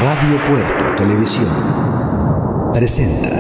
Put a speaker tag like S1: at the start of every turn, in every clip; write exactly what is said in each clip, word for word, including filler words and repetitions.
S1: Radio Puerto Televisión presenta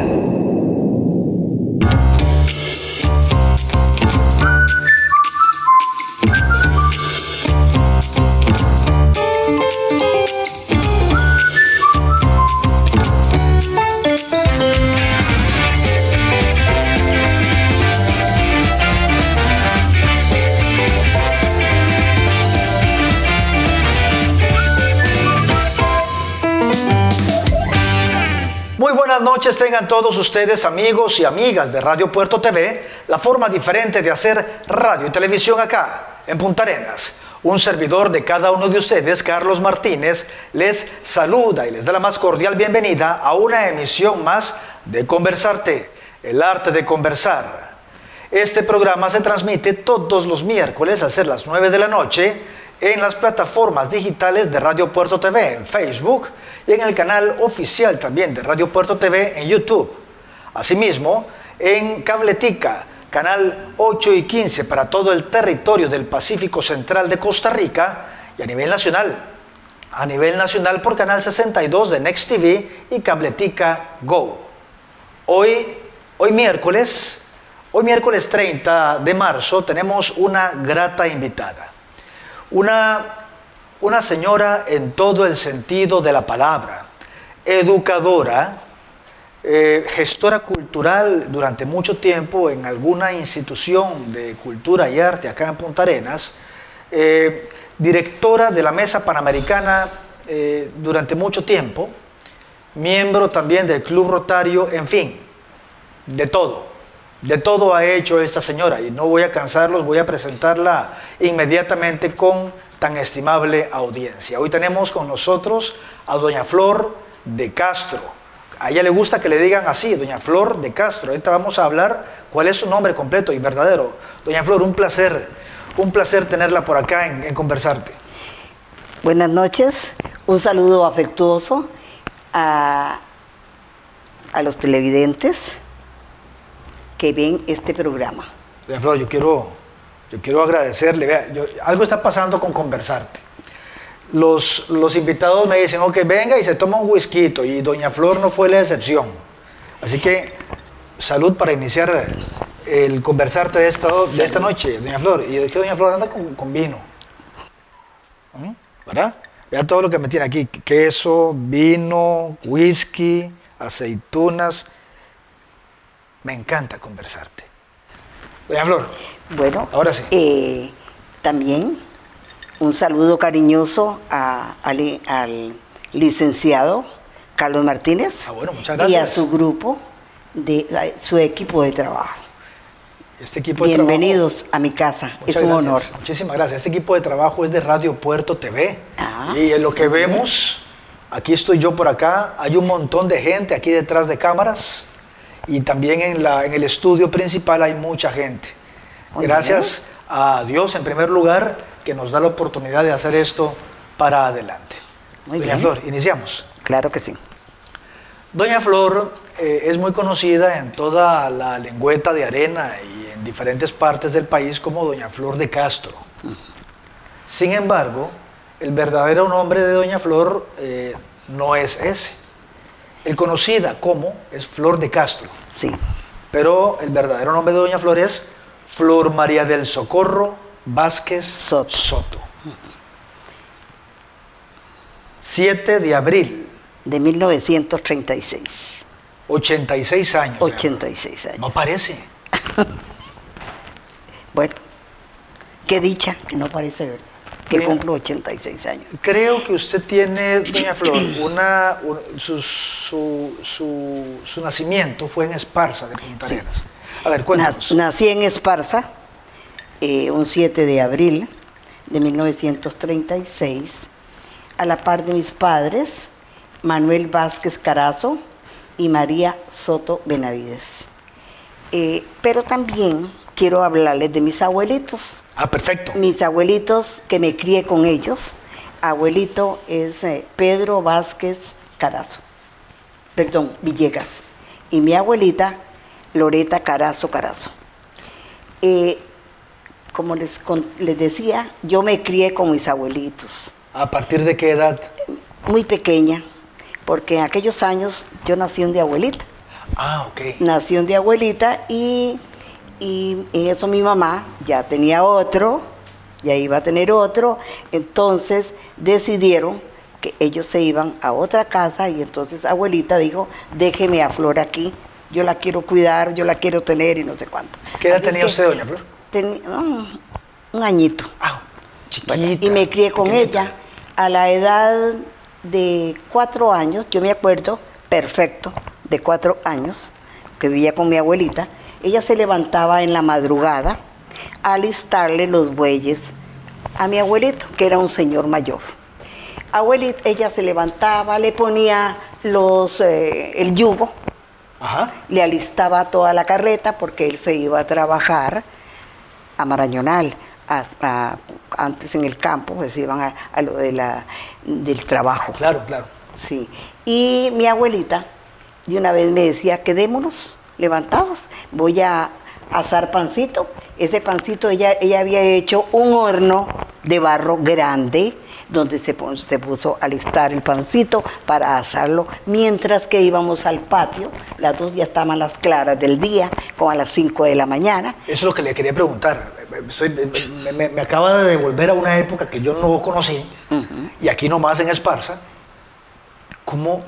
S2: Buenas noches tengan todos ustedes, amigos y amigas de Radio Puerto T V, la forma diferente de hacer radio y televisión acá, en Punta Arenas. Un servidor de cada uno de ustedes, Carlos Martínez, les saluda y les da la más cordial bienvenida a una emisión más de Conversarte, el arte de conversar. Este programa se transmite todos los miércoles a ser las nueve de la noche en las plataformas digitales de Radio Puerto T V, en Facebook, y en el canal oficial también de Radio Puerto T V en YouTube. Asimismo, en Cabletica, canal ocho y quince para todo el territorio del Pacífico Central de Costa Rica y a nivel nacional. A nivel nacional por canal sesenta y dos de Next T V y Cabletica Go. Hoy, hoy miércoles, hoy miércoles treinta de marzo tenemos una grata invitada. Una Una señora en todo el sentido de la palabra, educadora, eh, gestora cultural durante mucho tiempo en alguna institución de cultura y arte acá en Punta Arenas, eh, directora de la Mesa Panamericana eh, durante mucho tiempo, miembro también del Club Rotario, en fin, de todo. De todo ha hecho esta señora y no voy a cansarlos, voy a presentarla inmediatamente con tan estimable audiencia. Hoy tenemos con nosotros a doña Flor de Castro. A ella le gusta que le digan así, doña Flor de Castro. Ahorita vamos a hablar cuál es su nombre completo y verdadero. Doña Flor, un placer, un placer tenerla por acá en, en Conversarte.
S3: Buenas noches, un saludo afectuoso a, a los televidentes que ven este programa.
S2: Doña Flor, yo quiero... Yo quiero agradecerle, vea, yo, algo está pasando con Conversarte. Los, los invitados me dicen, ok, venga y se toma un whisky, y doña Flor no fue la excepción. Así que, salud para iniciar el Conversarte de esta, de esta noche, doña Flor. Y es que doña Flor anda con, con vino. ¿Mm? ¿Verdad? Vea todo lo que me tiene aquí, queso, vino, whisky, aceitunas. Me encanta Conversarte. Doña Flor.
S3: Bueno,
S2: ahora sí.
S3: Eh, también un saludo cariñoso a, a, al licenciado Carlos Martínez.
S2: Ah, bueno, muchas gracias.
S3: Y a su grupo, de a su equipo de trabajo.
S2: Este equipo de
S3: Bienvenidos
S2: trabajo,
S3: a mi casa,
S2: muchas
S3: es un
S2: gracias.
S3: honor.
S2: Muchísimas gracias. Este equipo de trabajo es de Radio Puerto T V.
S3: Ah,
S2: y en lo que vemos, aquí estoy yo por acá, hay un montón de gente aquí detrás de cámaras. Y también en, la, en el estudio principal hay mucha gente.
S3: Muy
S2: Gracias
S3: bien.
S2: a Dios, en primer lugar, que nos da la oportunidad de hacer esto para adelante.
S3: Muy
S2: Doña
S3: bien.
S2: Flor, iniciamos.
S3: Claro que sí.
S2: Doña Flor eh, es muy conocida en toda la lengüeta de Arena y en diferentes partes del país como Doña Flor de Castro. Uh-huh. Sin embargo, el verdadero nombre de Doña Flor eh, no es ese. El conocida como es Flor de Castro.
S3: Sí.
S2: Pero el verdadero nombre de doña Flor es Flor María del Socorro Vázquez
S3: Soto.
S2: Soto. siete de abril.
S3: De mil novecientos treinta y seis.
S2: ochenta y seis años.
S3: ochenta y seis años.
S2: No parece.
S3: Bueno, qué dicha que no parece verdad. Que
S2: Mira,
S3: cumplo ochenta y seis años.
S2: Creo que usted tiene, doña Flor, una, un, su, su, su, su nacimiento fue en Esparza de Punta Arenas. Sí. A ver, cuéntanos.
S3: Nací en Esparza, eh, un siete de abril de mil novecientos treinta y seis, a la par de mis padres, Manuel Vázquez Carazo y María Soto Benavides. Eh, pero también quiero hablarles de mis abuelitos.
S2: Ah, perfecto.
S3: Mis abuelitos que me crié con ellos. Abuelito es eh, Pedro Vázquez Carazo, perdón, Villegas. Y mi abuelita, Loreta Carazo Carazo. Eh, como les, con, les decía, yo me crié con mis abuelitos.
S2: ¿A partir de qué edad?
S3: Muy pequeña. porque en aquellos años yo nací de abuelita.
S2: Ah, ok.
S3: Nací de abuelita y, y en eso mi mamá ya tenía otro, ya iba a tener otro, entonces decidieron que ellos se iban a otra casa y entonces abuelita dijo, déjeme a Flor aquí, yo la quiero cuidar, yo la quiero tener y no sé cuánto.
S2: ¿Qué edad
S3: Así es
S2: tenía
S3: que
S2: usted, doña Flor?
S3: Tenía un, un añito.
S2: Ah, chiquita.
S3: Bueno, y me crié con
S2: pequeñita.
S3: ella a la edad de cuatro años, yo me acuerdo perfecto, de cuatro años, que vivía con mi abuelita. Ella se levantaba en la madrugada a alistarle los bueyes a mi abuelito, que era un señor mayor. Abuelita, ella se levantaba, le ponía los, eh, el yugo,
S2: Ajá.
S3: le alistaba toda la carreta porque él se iba a trabajar a Marañonal. A, a, antes en el campo, pues iban a, a lo de la, del trabajo.
S2: Claro, claro.
S3: Sí. Y mi abuelita de una vez me decía, quedémonos levantados, voy a asar pancito. Ese pancito, ella, ella había hecho un horno de barro grande, donde se, se puso a alistar el pancito para asarlo, mientras que íbamos al patio, las dos ya estaban las claras del día, como a las cinco de la mañana.
S2: Eso es lo que le quería preguntar. Estoy, me, me, me acaba de devolver a una época que yo no conocí, uh-huh. y aquí nomás en Esparza. ¿Cómo,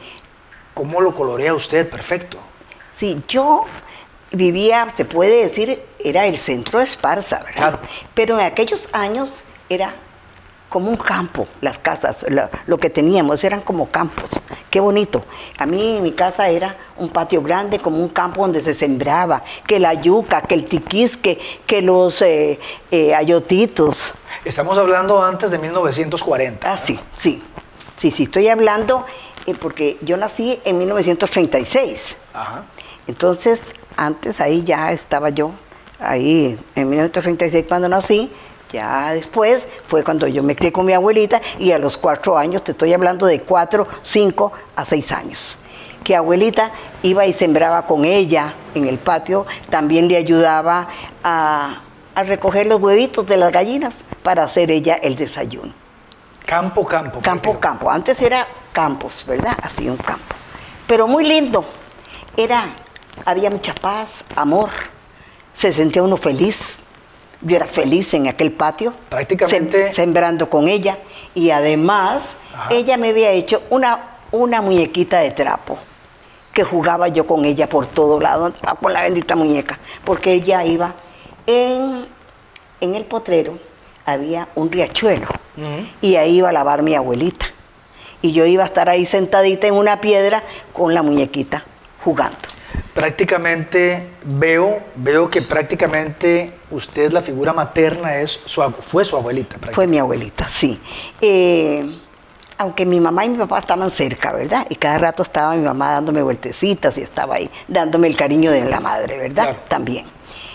S2: cómo lo colorea usted? Perfecto.
S3: Sí, yo vivía, se puede decir, era el centro de Esparza, ¿verdad?
S2: Claro.
S3: Pero en aquellos años era como un campo, las casas, lo, lo que teníamos eran como campos, qué bonito. A mí mi casa era un patio grande, como un campo donde se sembraba, que la yuca, que el tiquisque, que los eh, eh, ayotitos.
S2: Estamos hablando antes de mil novecientos cuarenta.
S3: Ah, sí, sí, sí, sí, estoy hablando eh, porque yo nací en mil novecientos treinta y seis.
S2: Ajá.
S3: Entonces, antes ahí ya estaba yo, ahí en mil novecientos treinta y seis cuando nací. Ya después fue cuando yo me crié con mi abuelita y a los cuatro años, te estoy hablando de cuatro, cinco a seis años, que abuelita iba y sembraba con ella en el patio, también le ayudaba a, a recoger los huevitos de las gallinas para hacer ella el desayuno.
S2: Campo, campo.
S3: Campo, campo. Antes era campos, ¿verdad? Así un campo. Pero muy lindo. Era, había mucha paz, amor. Se sentía uno feliz. Yo era feliz en aquel patio,
S2: prácticamente
S3: sem sembrando con ella, y además Ajá. ella me había hecho una, una muñequita de trapo, que jugaba yo con ella por todo lado, con la bendita muñeca, porque ella iba en, en el potrero, había un riachuelo, uh-huh. y ahí iba a lavar mi abuelita, y yo iba a estar ahí sentadita en una piedra con la muñequita jugando.
S2: Prácticamente veo, veo que prácticamente usted, la figura materna, es su, fue su abuelita.
S3: Fue mi abuelita, sí. Eh, aunque mi mamá y mi papá estaban cerca, ¿verdad? Y cada rato estaba mi mamá dándome vueltecitas y estaba ahí dándome el cariño de la madre, ¿verdad?
S2: Claro.
S3: También.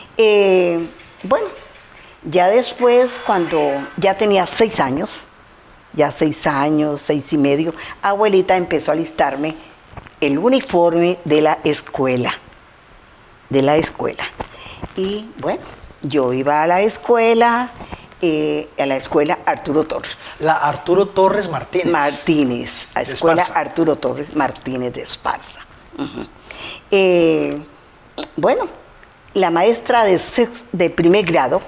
S3: Eh, bueno, ya después, cuando ya tenía seis años, ya seis años, seis y medio, abuelita empezó a alistarme el uniforme de la escuela, de la escuela. Y bueno, yo iba a la escuela, eh, a la escuela Arturo Torres.
S2: La Arturo Torres Martínez.
S3: Martínez, a la escuela Arturo Torres Martínez de Esparza. Uh-huh. eh, bueno, la maestra de, sex, de primer grado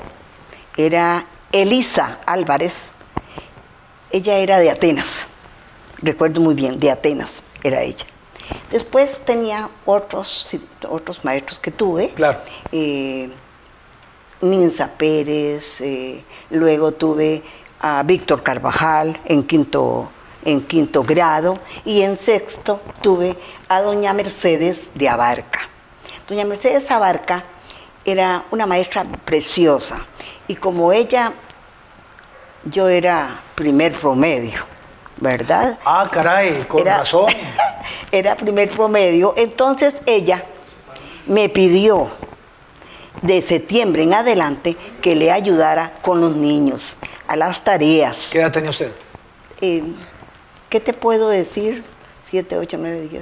S3: era Elisa Álvarez. Ella era de Atenas, recuerdo muy bien, de Atenas era ella. Después tenía otros, otros maestros que tuve.
S2: Claro.
S3: Eh, Ninza Pérez, eh, luego tuve a Víctor Carvajal en quinto, en quinto grado, y en sexto tuve a doña Mercedes de Abarca. Doña Mercedes Abarca era una maestra preciosa, y como ella, yo era primer promedio, ¿verdad?
S2: Ah, caray, con
S3: era,
S2: razón.
S3: Era primer promedio, entonces ella me pidió de septiembre en adelante que le ayudara con los niños, a las tareas.
S2: ¿Qué edad tenía usted?
S3: Eh, ¿Qué te puedo decir? Siete, ocho, nueve, diez.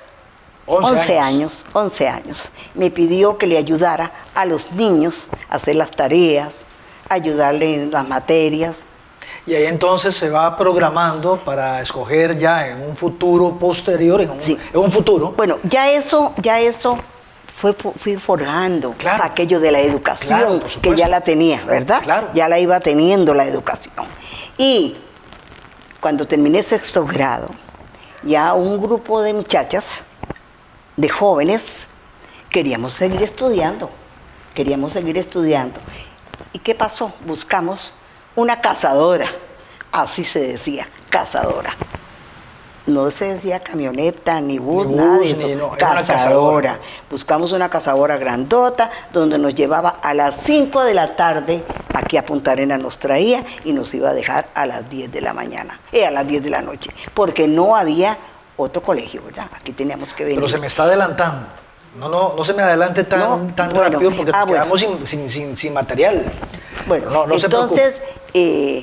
S2: once
S3: años. once años. Me pidió que le ayudara a los niños a hacer las tareas, ayudarle en las materias.
S2: Y ahí entonces se va programando para escoger ya en un futuro posterior, en un,
S3: Sí.
S2: en un futuro.
S3: Bueno, ya eso, ya eso fue, fui forjando
S2: Claro.
S3: aquello de la educación,
S2: Claro, por supuesto.
S3: que ya la tenía, ¿verdad?
S2: Claro.
S3: Ya la iba teniendo la educación. Y cuando terminé sexto grado, ya un grupo de muchachas, de jóvenes, queríamos seguir estudiando, queríamos seguir estudiando. ¿Y qué pasó? Buscamos una cazadora, así se decía, cazadora. No se decía camioneta, ni bus,
S2: Ni
S3: nada de
S2: bus,
S3: eso.
S2: ni no, era una
S3: cazadora.
S2: cazadora.
S3: Buscamos una cazadora grandota, donde nos llevaba a las cinco de la tarde, aquí a Punta Arenas nos traía y nos iba a dejar a las diez de la mañana, eh, a las diez de la noche, porque no había otro colegio, ¿verdad? Aquí teníamos que venir.
S2: Pero se me está adelantando. No, no, no se me adelante tan,
S3: No,
S2: tan
S3: bueno,
S2: rápido porque
S3: ah,
S2: nos
S3: bueno.
S2: quedamos sin, sin, sin, sin material.
S3: Bueno,
S2: no, no se
S3: entonces, eh,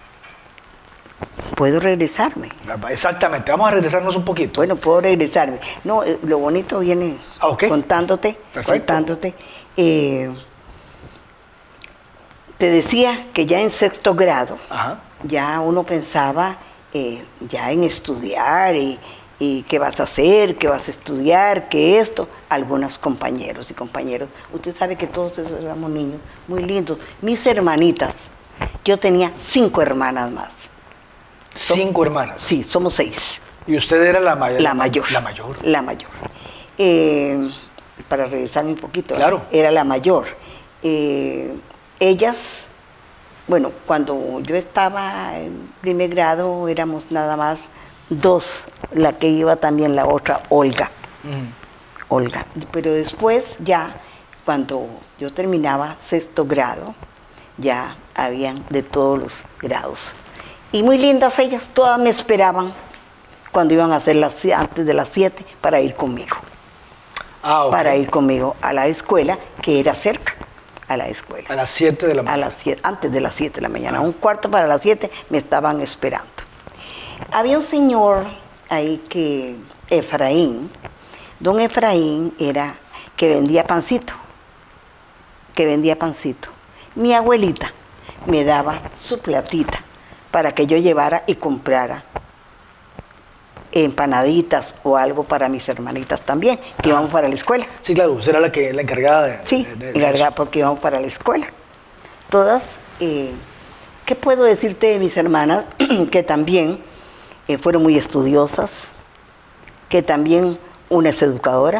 S3: puedo regresarme.
S2: preocupe. Exactamente, vamos a regresarnos un poquito.
S3: Bueno, puedo regresarme. No, eh, lo bonito viene
S2: Ah, ok.
S3: contándote,
S2: Perfecto.
S3: contándote. Eh, te decía que ya en sexto grado,
S2: Ajá.
S3: ya uno pensaba eh, ya en estudiar y, y qué vas a hacer, qué vas a estudiar, qué esto. Algunos compañeros y compañeros, usted sabe que todos esos éramos niños muy lindos. Mis hermanitas, yo tenía cinco hermanas más.
S2: Cinco hermanas.
S3: Sí, somos seis.
S2: Y usted era la mayor.
S3: La mayor.
S2: La mayor.
S3: La mayor. Eh, para regresarme un poquito,
S2: Claro.
S3: era la mayor. Eh, ellas, bueno, cuando yo estaba en primer grado éramos nada más dos, la que iba también la otra, Olga.
S2: Mm.
S3: Olga. Pero después ya, cuando yo terminaba sexto grado, ya habían de todos los grados. Y muy lindas ellas, todas me esperaban cuando iban a hacer las, antes de las siete para ir conmigo.
S2: Ah, ok.
S3: Para ir conmigo a la escuela, que era cerca, a la escuela.
S2: A las siete de la
S3: A
S2: mañana.
S3: las siete, antes de las siete de la mañana,
S2: Ah.
S3: un cuarto para las siete me estaban esperando. Había un señor ahí que, Efraín, don Efraín era que vendía pancito, que vendía pancito. Mi abuelita me daba su platita para que yo llevara y comprara empanaditas o algo para mis hermanitas también, que íbamos para la escuela.
S2: Sí, claro, usted era la, que, la encargada de.
S3: Sí,
S2: de- de- de
S3: encargada
S2: eso.
S3: porque íbamos para la escuela. Todas, eh, ¿qué puedo decirte de mis hermanas? Que también eh, fueron muy estudiosas, que también una es educadora,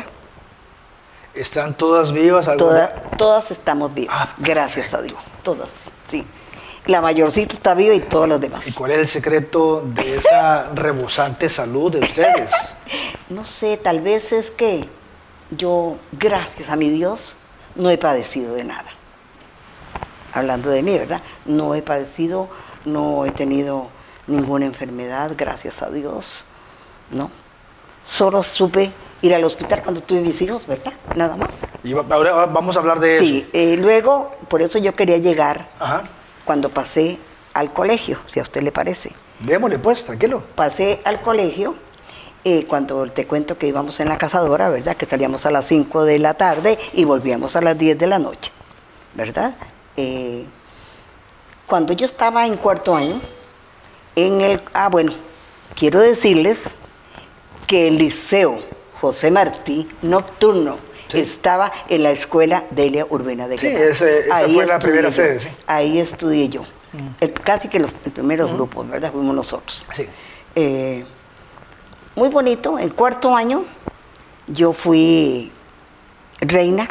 S2: ¿Están todas vivas? alguna?
S3: todas, todas estamos vivas,
S2: Ah,
S3: gracias a Dios, todas, sí. La mayorcita está viva y todas las demás.
S2: ¿Y cuál es el secreto de esa rebosante salud de ustedes?
S3: No sé, tal vez es que yo, gracias a mi Dios, no he padecido de nada. Hablando de mí, ¿verdad? No he padecido, no he tenido ninguna enfermedad, gracias a Dios, ¿no? Solo supe ir al hospital cuando tuve mis hijos, ¿verdad? Nada más.
S2: Y va- ahora va- vamos a hablar de eso.
S3: Sí, eh, luego, por eso yo quería llegar
S2: Ajá.
S3: cuando pasé al colegio, si a usted le parece.
S2: Démosle pues, tranquilo.
S3: Pasé al colegio, eh, cuando te cuento que íbamos en la cazadora, ¿verdad? Que salíamos a las cinco de la tarde y volvíamos a las diez de la noche, ¿verdad? Eh, cuando yo estaba en cuarto año, en el... Ah, bueno, quiero decirles que el liceo José Martí nocturno
S2: Sí.
S3: estaba en la escuela Delia Urbina de
S2: Sí,
S3: Guevara.
S2: ese- esa fue la
S3: estudié
S2: primera
S3: yo,
S2: sede, sí.
S3: Ahí estudié yo. El- casi que los, los primeros grupos, ¿verdad? Fuimos nosotros.
S2: Sí.
S3: Eh, muy bonito. En cuarto año yo fui reina.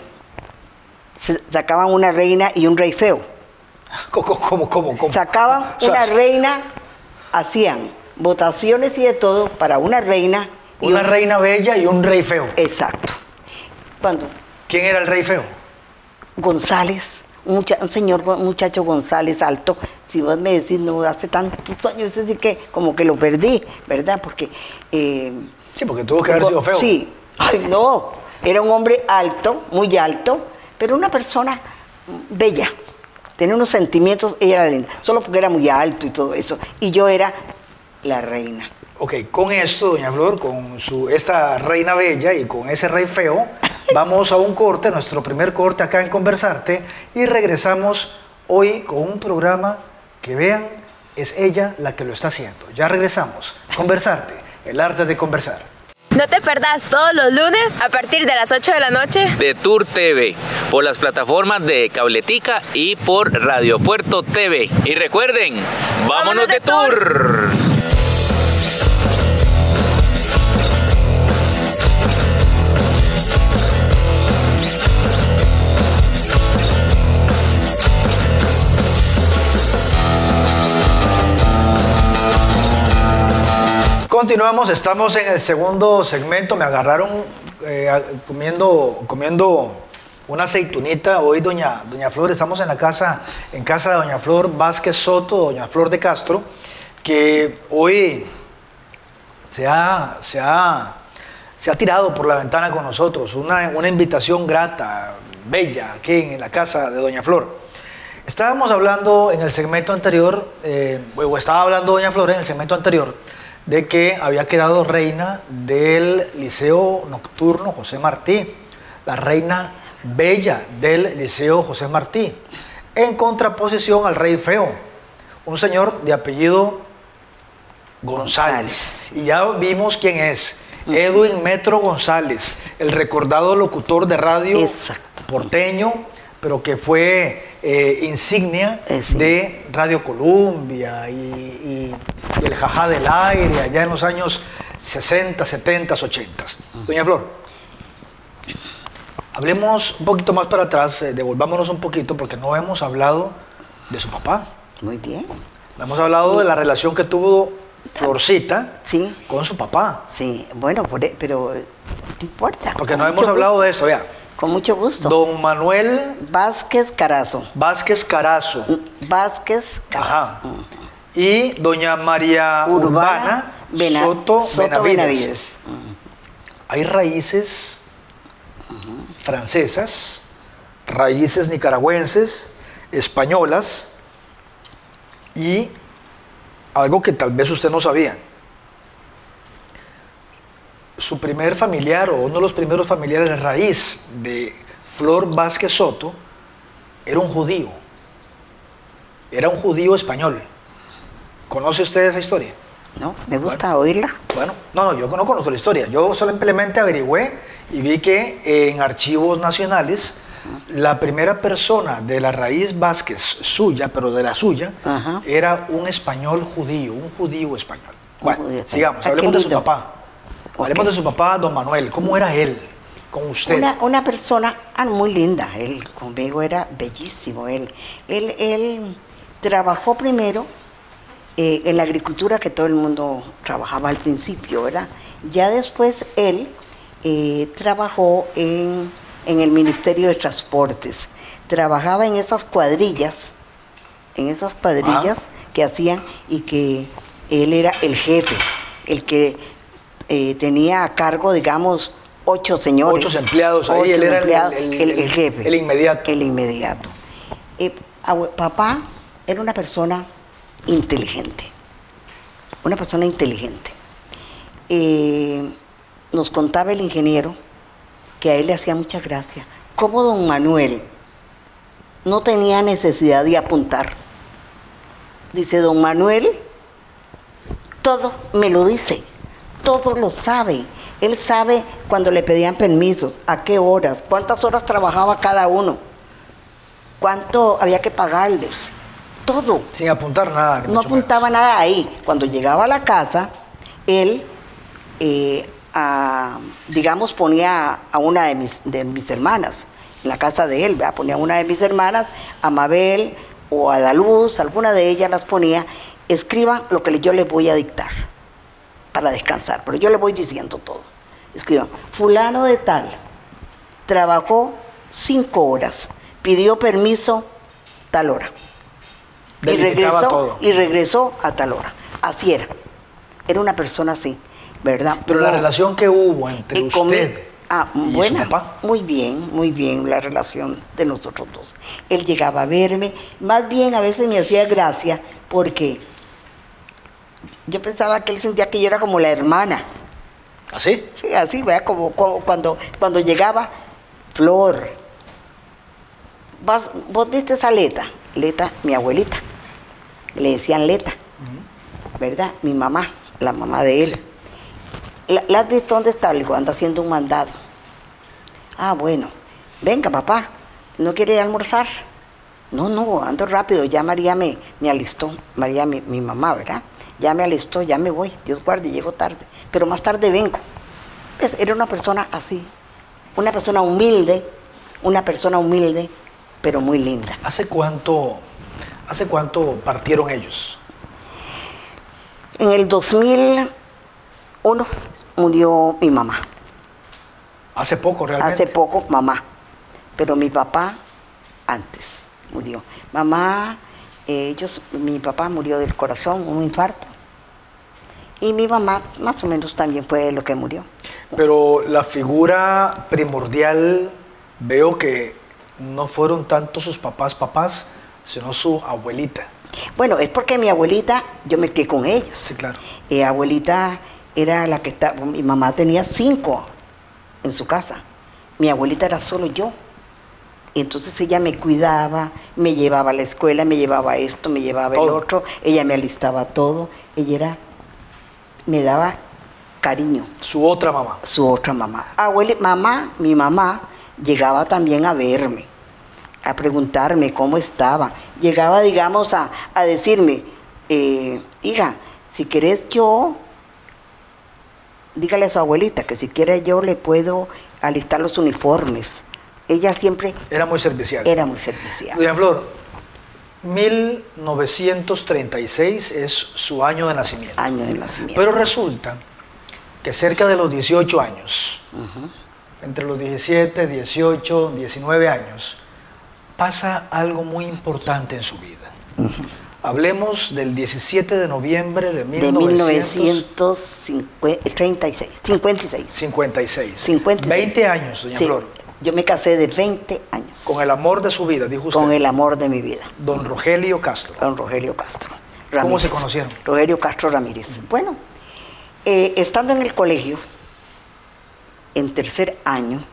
S3: Se- sacaban una reina y un rey feo.
S2: ¿Cómo, cómo, cómo? cómo?
S3: Sacaban
S2: O sea,
S3: una reina, hacían votaciones y de todo para una reina. Y
S2: Una
S3: un-
S2: reina bella y un rey feo.
S3: Exacto. Cuando
S2: ¿Quién era el rey feo?
S3: González, un, mucha- un señor, un muchacho González alto, si vos me decís, no, hace tantos años, es decir que como que lo perdí, ¿verdad? Porque... eh,
S2: Sí, porque tuvo que haber sido feo.
S3: Sí, ay no, era un hombre alto, muy alto, pero una persona bella, tenía unos sentimientos, ella era linda, solo porque era muy alto y todo eso, y yo era la reina.
S2: Ok, con esto, doña Flor, con su, esta reina bella y con ese rey feo, vamos a un corte, nuestro primer corte acá en Conversarte, y regresamos hoy con un programa que vean es ella la que lo está haciendo. Ya regresamos. Conversarte, el arte de conversar.
S4: No te perdás todos los lunes a partir de las ocho de la noche
S5: de Tour T V, por las plataformas de Cabletica y por Radio Puerto T V. Y recuerden, ¡vámonos, ¡vámonos de, de tour! tour!
S2: Continuamos, estamos en el segundo segmento. Me agarraron eh, comiendo, comiendo una aceitunita. Hoy doña, doña Flor, estamos en la casa, en casa de doña Flor Vázquez Soto, doña Flor de Castro, que hoy se ha, se ha, se ha tirado por la ventana con nosotros. Una, una invitación grata, bella, aquí en la casa de doña Flor. Estábamos hablando en el segmento anterior, eh, o estaba hablando doña Flor en el segmento anterior, de que había quedado reina del Liceo Nocturno José Martí, la reina bella del Liceo José Martí, en contraposición al rey feo, un señor de apellido González. Y ya vimos quién es, Edwin Metro González, el recordado locutor de radio Exacto. porteño, pero que fue eh, insignia sí. de Radio Colombia y, y, y el Jajá del Aire, allá en los años sesenta, setenta, ochenta. Doña Flor, hablemos un poquito más para atrás, eh, devolvámonos un poquito, porque no hemos hablado de su papá.
S3: Muy bien.
S2: No hemos hablado de la relación que tuvo Florcita
S3: sí.
S2: con su papá.
S3: Sí, bueno, pero no importa.
S2: Porque no hemos hablado gusto. de eso, ya.
S3: Con mucho gusto.
S2: Don Manuel
S3: Vázquez Carazo.
S2: Vázquez Carazo.
S3: Vázquez Carazo.
S2: Ajá. Uh-huh. Y doña María Urbana, Urbana Bena, Soto, Soto Benavides. Benavides. Uh-huh. Hay raíces uh-huh. francesas, raíces nicaragüenses, españolas y algo que tal vez usted no sabía. Su primer familiar, o uno de los primeros familiares raíz de Flor Vázquez Soto, era un judío. Era un judío español. ¿Conoce usted esa historia?
S3: No, me gusta bueno, oírla.
S2: Bueno, no, no, yo no conozco la historia. Yo solamente averigüé y vi que en archivos nacionales la primera persona de la raíz Vázquez suya, pero de la suya, Ajá. era un español judío, un judío español. Bueno, judío, sigamos, hablemos de su papá. Okay. Hablemos de su papá, don Manuel. ¿Cómo era él con usted?
S3: Una, una persona ah, muy linda. Él conmigo era bellísimo. Él, él, él trabajó primero eh, en la agricultura, que todo el mundo trabajaba al principio, ¿verdad? Ya después él eh, trabajó en, en el Ministerio de Transportes. Trabajaba en esas cuadrillas, en esas cuadrillas ah. que hacían, y que él era el jefe, el que Eh, tenía a cargo, digamos, ocho señores.
S2: Ocho empleados ahí,
S3: ocho
S2: él era
S3: empleados,
S2: el, el,
S3: el, el jefe.
S2: El inmediato.
S3: El inmediato. Eh, papá era una persona inteligente. Una persona inteligente. Eh, nos contaba el ingeniero que a él le hacía mucha gracia. Como don Manuel no tenía necesidad de apuntar. Dice, don Manuel, todo me lo dice. Todo lo sabe. Él sabe cuando le pedían permisos, a qué horas, cuántas horas trabajaba cada uno, cuánto había que pagarles, todo.
S2: Sin apuntar nada.
S3: No apuntaba menos. nada ahí. Cuando llegaba a la casa, él, eh, a, digamos, ponía a una de mis, de mis hermanas, en la casa de él, ¿verdad? Ponía a una de mis hermanas, a Mabel o a Daluz, alguna de ellas las ponía, escriban lo que yo les voy a dictar, para descansar, pero yo le voy diciendo todo. Escriban, fulano de tal, trabajó cinco horas, pidió permiso tal hora, y regresó, todo. y regresó a tal hora. Así era. Era una persona así, ¿verdad?
S2: Pero no, la relación que hubo entre usted
S3: comí, ah, y buena,
S2: su papá.
S3: Muy bien, muy bien la relación de nosotros dos. Él llegaba a verme, más bien a veces me hacía gracia, porque yo pensaba que él sentía que yo era como la hermana.
S2: ¿Así?
S3: Sí, así, ¿verdad? Como, como cuando, cuando llegaba, Flor, ¿vos, vos viste esa Leta? Leta, mi abuelita. Le decían Leta. uh-huh. ¿verdad? Mi mamá, la mamá de él. Sí. ¿La, ¿La has visto dónde está? Le digo, anda haciendo un mandado. Ah, bueno, venga papá, ¿no quiere ir a almorzar? No, no, ando rápido, ya María me, me alistó, María mi, mi mamá, ¿verdad? Ya me alistó, ya me voy, Dios guarde, llego tarde, pero más tarde vengo. Pues, era una persona así, una persona humilde, una persona humilde, pero muy linda.
S2: ¿Hace cuánto, hace cuánto partieron ellos?
S3: En el dos mil uno murió mi mamá.
S2: ¿Hace poco realmente?
S3: Hace poco, mamá, pero mi papá antes murió. Mamá, eh, ellos, mi papá murió del corazón, un infarto. Y mi mamá más o menos también fue lo que murió.
S2: Pero la figura primordial, veo que no fueron tanto sus papás papás, sino su abuelita.
S3: Bueno, es porque mi abuelita, yo me crié con ellos.
S2: Sí, claro.
S3: Eh, abuelita era la que estaba, mi mamá tenía cinco en su casa. Mi abuelita era solo yo. Y entonces ella me cuidaba, me llevaba a la escuela, me llevaba esto, me llevaba todo. El otro, ella me alistaba todo. Ella era, me daba cariño.
S2: Su otra mamá.
S3: Su otra mamá. Abuela, mamá, mi mamá llegaba también a verme, a preguntarme cómo estaba. Llegaba, digamos, a, a decirme, eh, hija, si querés yo, dígale a su abuelita que si quiere yo le puedo alistar los uniformes. Ella siempre...
S2: Era muy servicial.
S3: Era muy servicial.
S2: Doña Flor, mil novecientos treinta y seis es su año de nacimiento.
S3: Año de nacimiento.
S2: Pero resulta que cerca de los dieciocho años, uh-huh. entre los diecisiete, dieciocho, diecinueve años, pasa algo muy importante en su vida. Uh-huh. Hablemos del diecisiete de noviembre de mil novecientos
S3: treinta y seis, cincuenta y seis.
S2: cincuenta y seis.
S3: cincuenta y seis.
S2: veinte años, doña
S3: sí,
S2: Flor.
S3: Yo me casé de veinte años.
S2: Con el amor de su vida, dijo usted.
S3: Con el amor de mi vida.
S2: Don Rogelio Castro.
S3: Don Rogelio Castro
S2: Ramírez. ¿Cómo se conocieron?
S3: Rogelio Castro Ramírez. Uh-huh. Bueno, eh, estando en el colegio, en tercer año,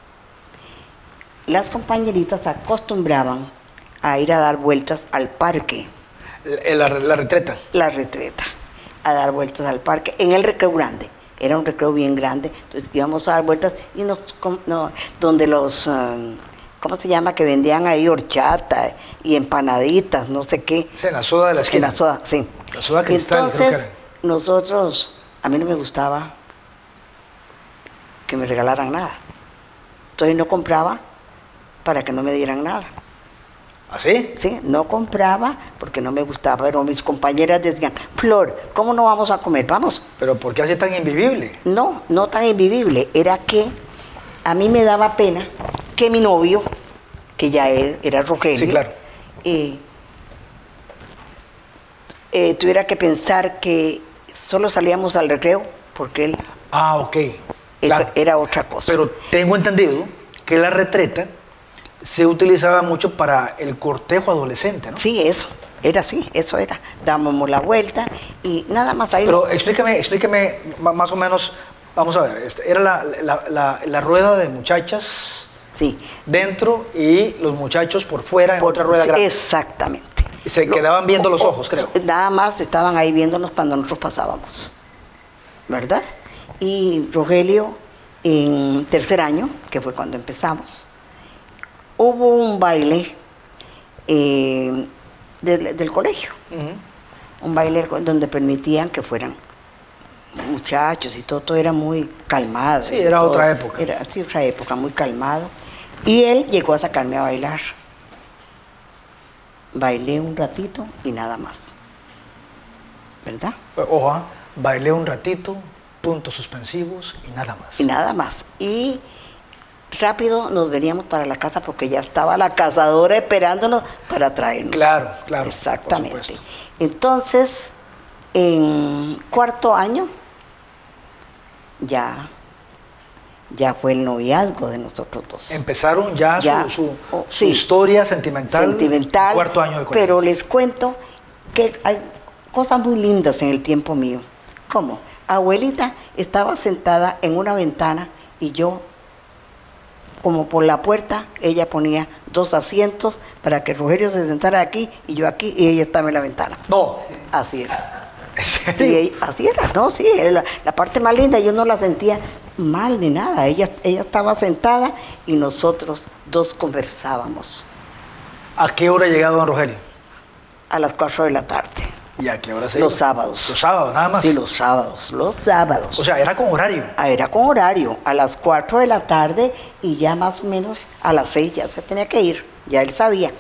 S3: las compañeritas acostumbraban a ir a dar vueltas al parque.
S2: La, la, la retreta.
S3: La retreta, a dar vueltas al parque, en el recreo grande. Era un recreo bien grande, entonces íbamos a dar vueltas y nos, no, donde los, um, ¿cómo se llama? Que vendían ahí horchata y empanaditas, no sé qué.
S2: Sí, en la soda de la esquina.
S3: En la soda, sí.
S2: La soda cristal.
S3: Entonces,
S2: creo que era.
S3: Nosotros, a mí no me gustaba que me regalaran nada. Entonces no compraba para que no me dieran nada.
S2: ¿Así?
S3: Sí, no compraba porque no me gustaba, pero mis compañeras decían, Flor, ¿cómo no vamos a comer? Vamos.
S2: ¿Pero por qué hace tan invivible?
S3: No, no tan invivible, era que a mí me daba pena que mi novio, que ya era Rogelio,
S2: sí, claro.
S3: eh, eh, tuviera que pensar que solo salíamos al recreo porque él...
S2: Ah, ok.
S3: Eso
S2: claro.
S3: Era otra cosa.
S2: Pero tengo entendido que la retreta se utilizaba mucho para el cortejo adolescente, ¿no?
S3: Sí, eso, era así, eso era. Dábamos la vuelta y nada más ahí.
S2: Pero explíqueme, explíqueme más o menos, vamos a ver, era la, la, la, la rueda de muchachas
S3: sí.
S2: dentro y los muchachos por fuera en por, otra rueda grande.
S3: Exactamente.
S2: Y se Lo, quedaban viendo los ojos, creo.
S3: Nada más estaban ahí viéndonos cuando nosotros pasábamos, ¿verdad? Y Rogelio, en tercer año, que fue cuando empezamos, hubo un baile eh, de, del colegio, uh-huh. un baile donde permitían que fueran muchachos y todo, todo era muy calmado.
S2: Sí, era
S3: todo,
S2: otra época.
S3: Era sí, otra época, muy calmado. Y él llegó a sacarme a bailar. Bailé un ratito y nada más. ¿Verdad?
S2: Ojo, bailé un ratito, puntos suspensivos y nada más.
S3: Y nada más. Y rápido nos veníamos para la casa porque ya estaba la cazadora esperándonos para traernos.
S2: Claro, claro.
S3: Exactamente. Entonces, en cuarto año, ya, ya fue el noviazgo de nosotros dos.
S2: Empezaron ya, ya su, su,
S3: oh,
S2: su
S3: sí,
S2: historia sentimental.
S3: Sentimental.
S2: Cuarto año de colegio.
S3: Pero les cuento que hay cosas muy lindas en el tiempo mío. ¿Cómo? Abuelita estaba sentada en una ventana y yo, como por la puerta, ella ponía dos asientos para que Rogelio se sentara aquí y yo aquí y ella estaba en la ventana.
S2: No.
S3: Así era.
S2: ¿En serio?
S3: Y ella- así era, ¿no? Sí, la, la parte más linda, yo no la sentía mal ni nada. Ella, ella estaba sentada y nosotros dos conversábamos
S2: ¿A qué hora llegaba don Rogelio?
S3: a las cuatro de la tarde.
S2: ¿Y a qué hora se
S3: Los
S2: iba?
S3: sábados.
S2: Los sábados, nada más.
S3: Sí, los sábados, los sábados.
S2: O sea, era con horario.
S3: Ah, era con horario, a las cuatro de la tarde y ya más o menos a las seis ya se tenía que ir, ya él sabía.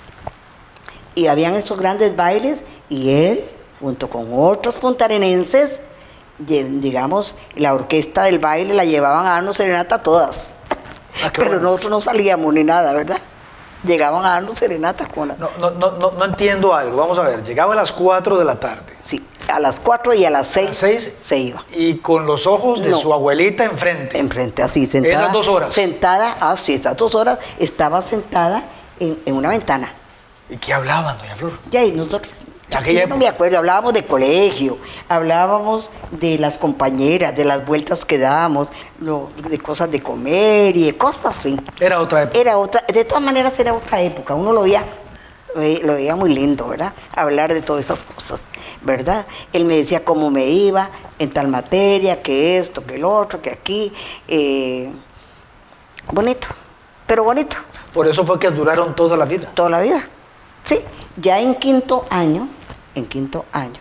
S3: Y habían esos grandes bailes y él, junto con otros puntarenenses, lle- digamos, la orquesta del baile la llevaban a darnos serenata a todas.
S2: Ah, qué
S3: Pero
S2: bueno.
S3: nosotros no salíamos ni nada, ¿verdad? Llegaban a darnos serenata con la...
S2: No, no, no, no, no entiendo algo. Vamos a ver, llegaba a las cuatro de la tarde.
S3: Sí, a las cuatro y a las
S2: ¿A
S3: seis,
S2: las seis?
S3: se iba.
S2: Y con los ojos de
S3: No.
S2: su abuelita enfrente.
S3: Enfrente, así, sentada.
S2: Esas dos horas.
S3: Sentada, ah, sí, esas dos horas estaba sentada en, en una ventana.
S2: ¿Y qué hablaban, doña Flor?
S3: Ya, y nosotros,
S2: Aquella
S3: yo no me acuerdo, hablábamos de colegio, hablábamos de las compañeras, de las vueltas que dábamos, lo- de cosas de comer y de cosas así.
S2: Era otra época.
S3: Era otra, de todas maneras era otra época, uno lo veía, lo veía- lo veía muy lindo, ¿verdad? Hablar de todas esas cosas, ¿verdad? Él me decía cómo me iba en tal materia, que esto, que el otro, que aquí. eh, bonito, pero bonito,
S2: Por eso fue que duraron toda la vida.
S3: toda la vida. Sí, ya en quinto año, en quinto año,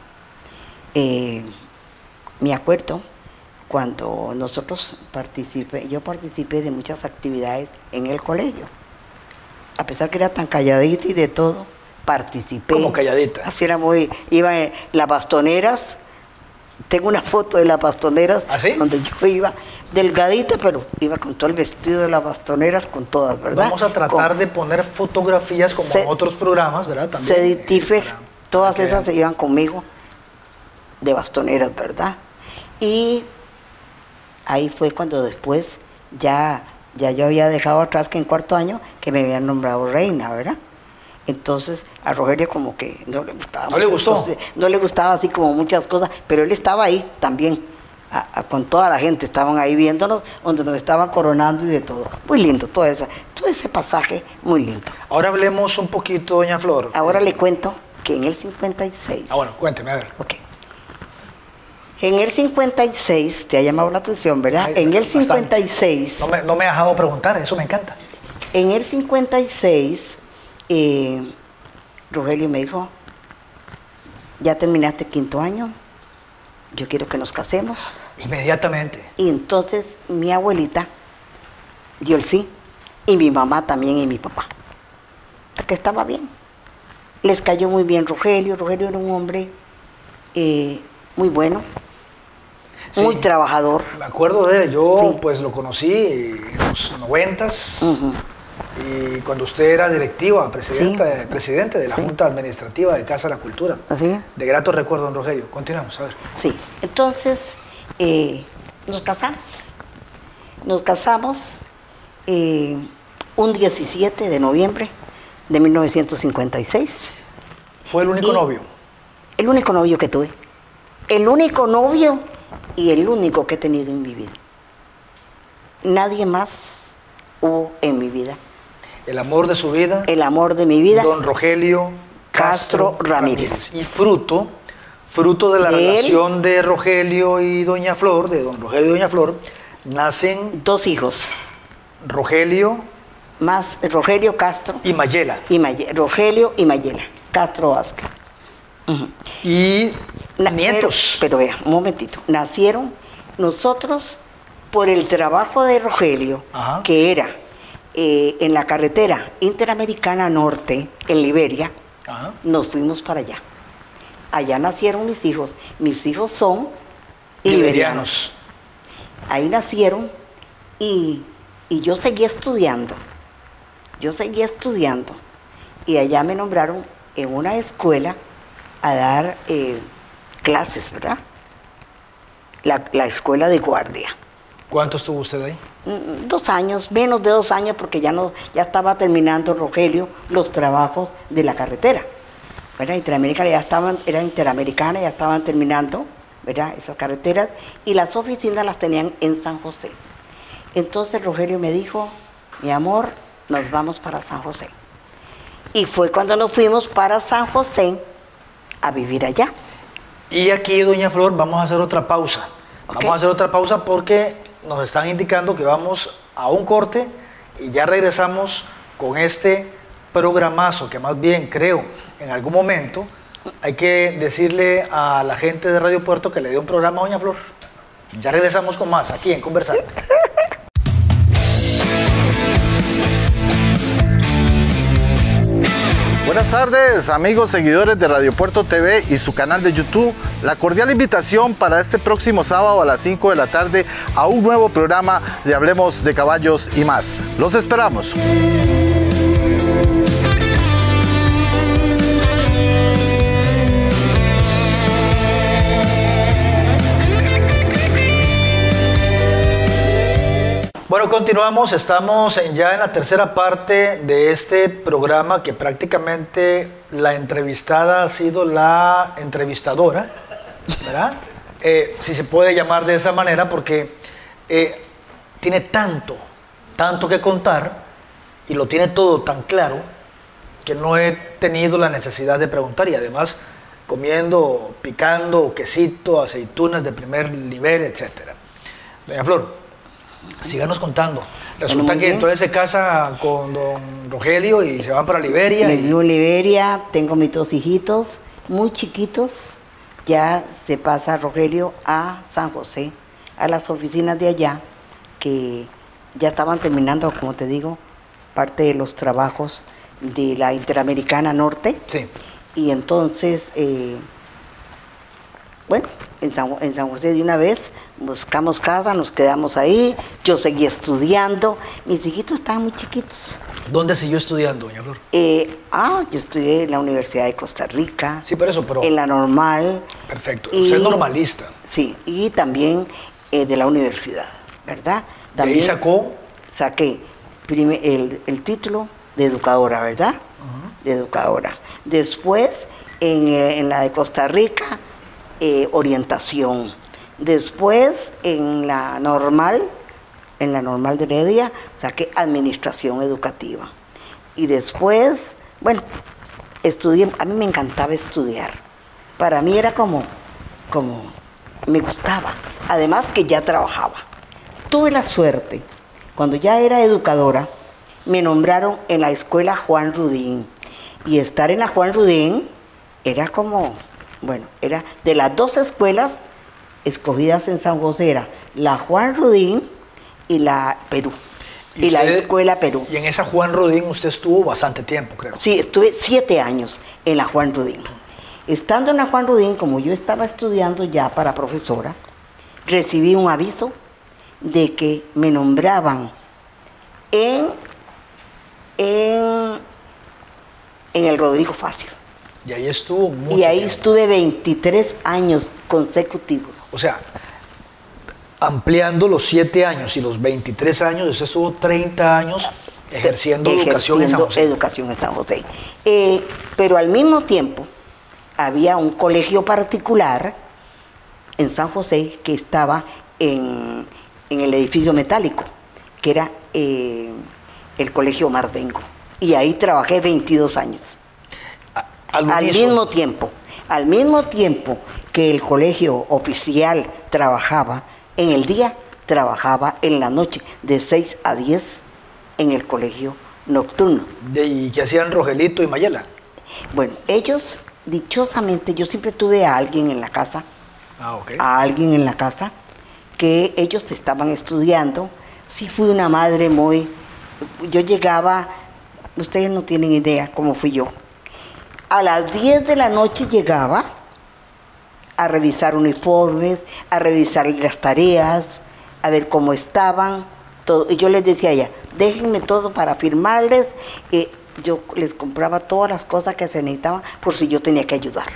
S3: eh, me acuerdo cuando nosotros participé, yo participé de muchas actividades en el colegio. A pesar que era tan calladita y de todo, participé.
S2: ¿Cómo calladita?
S3: Así era muy, iba en las bastoneras, tengo una foto de las bastoneras,
S2: ¿Ah, sí?
S3: donde yo iba delgadita, pero iba con todo el vestido de las bastoneras, con todas, ¿verdad?
S2: Vamos a tratar
S3: Con
S2: de poner fotografías como
S3: Se-
S2: en otros programas, ¿verdad? También.
S3: Cedit Tiffer,
S2: Para-
S3: todas
S2: para que
S3: esas se
S2: vean.
S3: iban conmigo de bastoneras, ¿verdad? Y ahí fue cuando después ya, ya yo había dejado atrás que en cuarto año que me habían nombrado reina, ¿verdad? Entonces a Rogelio como que no le gustaba.
S2: ¿No le
S3: muchas
S2: gustó?
S3: cosas, no le gustaba así como muchas cosas, pero él estaba ahí también, a- a- con toda la gente, estaban ahí viéndonos, donde nos estaban coronando y de todo. Muy lindo, todo, esa, todo ese pasaje, muy lindo.
S2: Ahora hablemos un poquito, doña Flor.
S3: Ahora le cuento que en el cincuenta y seis...
S2: Ah, bueno, cuénteme, a ver.
S3: Ok. En el cincuenta y seis, te ha llamado la atención, ¿verdad?
S2: Ay,
S3: En el
S2: bastante.
S3: cincuenta y seis,
S2: No me, no me ha dejado preguntar, eso me encanta.
S3: en el cincuenta y seis, eh, Rogelio me dijo, ya terminaste quinto año, yo quiero que nos casemos.
S2: Inmediatamente.
S3: Y entonces mi abuelita dio el sí, y mi mamá también y mi papá, que estaba bien. Les cayó muy bien Rogelio. Rogelio era un hombre eh, muy bueno,
S2: Sí.
S3: muy trabajador.
S2: Me acuerdo de él, yo
S3: Sí.
S2: pues lo conocí en los noventas,
S3: Ujú.
S2: y cuando usted era directiva, presidenta,
S3: Sí.
S2: presidente de la
S3: Sí.
S2: Junta Administrativa de Casa de la Cultura.
S3: ¿Así?
S2: De grato recuerdo, don Rogelio. Continuamos, a ver.
S3: Sí, entonces eh, nos casamos. Nos casamos eh, un diecisiete de noviembre de mil novecientos cincuenta y seis.
S2: ¿Fue el único
S3: Y-
S2: novio?
S3: El único novio que tuve. El único novio y el único que he tenido en mi vida. Nadie más hubo en mi vida.
S2: El amor de su vida,
S3: El amor de mi vida.
S2: don Rogelio
S3: Castro Ramírez.
S2: Y fruto, fruto de la
S3: De él.
S2: relación de Rogelio y doña Flor, de don Rogelio y doña Flor, nacen
S3: Dos hijos.
S2: Rogelio
S3: Más Rogelio Castro
S2: y Mayela.
S3: y Maye- Rogelio y Mayela. Castro Vázquez. Ujú.
S2: Y
S3: Na-
S2: nietos.
S3: Pero, pero vea, un momentito. Nacieron nosotros por el trabajo de Rogelio,
S2: Ajá.
S3: que era eh, en la carretera Interamericana Norte, en Liberia,
S2: Ajá.
S3: nos fuimos para allá. Allá nacieron mis hijos. Mis hijos son
S2: Liberianos.
S3: liberianos. Ahí nacieron y, y yo seguí estudiando. Yo seguí estudiando. Y allá me nombraron en una escuela a dar eh, clases, ¿verdad? La, la escuela de guardia.
S2: ¿Cuánto estuvo usted ahí?
S3: Mm, Dos años, menos de dos años, porque ya no, ya estaba terminando Rogelio los trabajos de la carretera. ¿Verdad? Interamericana ya estaban, era interamericana, ya estaban terminando, ¿verdad? Esas carreteras, y las oficinas las tenían en San José. Entonces Rogelio me dijo, mi amor, nos vamos para San José. Y fue cuando nos fuimos para San José a vivir allá.
S2: Y aquí, doña Flor, vamos a hacer otra pausa.
S3: Okay.
S2: Vamos a hacer otra pausa porque nos están indicando que vamos a un corte y ya regresamos con este programazo que más bien creo en algún momento hay que decirle a la gente de Radio Puerto que le dio un programa a doña Flor. Ya regresamos con más aquí en Conversante.
S6: Buenas tardes, amigos seguidores de Radio Puerto T V y su canal de YouTube. La cordial invitación para este próximo sábado a las cinco de la tarde a un nuevo programa de Hablemos de Caballos y más. Los esperamos.
S2: Bueno, continuamos, estamos en, ya en la tercera parte de este programa que prácticamente la entrevistada ha sido la entrevistadora, ¿verdad? Eh, si se puede llamar de esa manera porque eh, tiene tanto, tanto que contar y lo tiene todo tan claro que no he tenido la necesidad de preguntar y además comiendo, picando, quesito, aceitunas de primer nivel, etcétera. Doña Flor, síganos contando. Resulta
S3: bueno,
S2: que
S3: bien.
S2: entonces se casa con don Rogelio y se van para Liberia.
S3: Me
S2: y...
S3: vivo en Liberia, tengo mis dos hijitos muy chiquitos. Ya se pasa Rogelio a San José, a las oficinas de allá, que ya estaban terminando, como te digo, parte de los trabajos de la Interamericana Norte.
S2: Sí.
S3: Y entonces, eh, bueno, en San, en San José de una vez buscamos casa, nos quedamos ahí, yo seguí estudiando, mis hijitos estaban muy chiquitos.
S2: ¿Dónde siguió estudiando, doña Flor?
S3: Eh, ah, yo estudié en la Universidad de Costa Rica.
S2: Sí, por eso, pero...
S3: En la normal.
S2: Perfecto,
S3: y,
S2: usted es normalista.
S3: Sí, y también eh, de la universidad, ¿verdad? También
S2: ¿De ahí sacó?
S3: Saqué prime, el, el título de educadora, ¿verdad? Uh-huh. De educadora. Después, en, en la de Costa Rica, eh, orientación. Después, en la normal, en la normal de Heredia, saqué administración educativa. Y después, bueno, estudié, a mí me encantaba estudiar. Para mí era como, como, me gustaba. Además que ya trabajaba. Tuve la suerte, cuando ya era educadora, me nombraron en la escuela Juan Rudín. Y estar en la Juan Rudín era como, bueno, era de las dos escuelas escogidas en San José, era la Juan Rudín y la Perú, y, y la escuela Perú.
S2: Y en esa Juan Rudín usted estuvo bastante tiempo, creo.
S3: Sí, estuve siete años en la Juan Rudín. Estando en la Juan Rudín, como yo estaba estudiando ya para profesora, recibí un aviso de que me nombraban en, en, en el Rodrigo Facio.
S2: Y ahí estuvo mucho
S3: Y ahí
S2: tiempo.
S3: estuve veintitrés años consecutivos.
S2: O sea, ampliando los siete años y los veintitrés años, usted estuvo treinta años ejerciendo,
S3: ejerciendo
S2: educación en San José.
S3: educación en San José. Eh, pero al mismo tiempo, había un colegio particular en San José que estaba en, en el edificio metálico, que era eh, el colegio Mardengo. Y ahí trabajé veintidós años.
S2: Al,
S3: al mismo tiempo, al mismo tiempo que el colegio oficial trabajaba, en el día trabajaba en la noche, de seis a diez en el colegio nocturno.
S2: De, ¿Y qué hacían Rogelito y Mayela?
S3: Bueno, ellos, dichosamente, yo siempre tuve a alguien en la casa,
S2: ah, okay.
S3: a alguien en la casa, que ellos estaban estudiando. Sí fui una madre muy... Yo llegaba, ustedes no tienen idea cómo fui yo. A las diez de la noche llegaba a revisar uniformes, a revisar las tareas, a ver cómo estaban, todo. Y yo les decía a ella, déjenme todo para firmarles. Eh, yo les compraba todas las cosas que se necesitaban por si yo tenía que ayudar.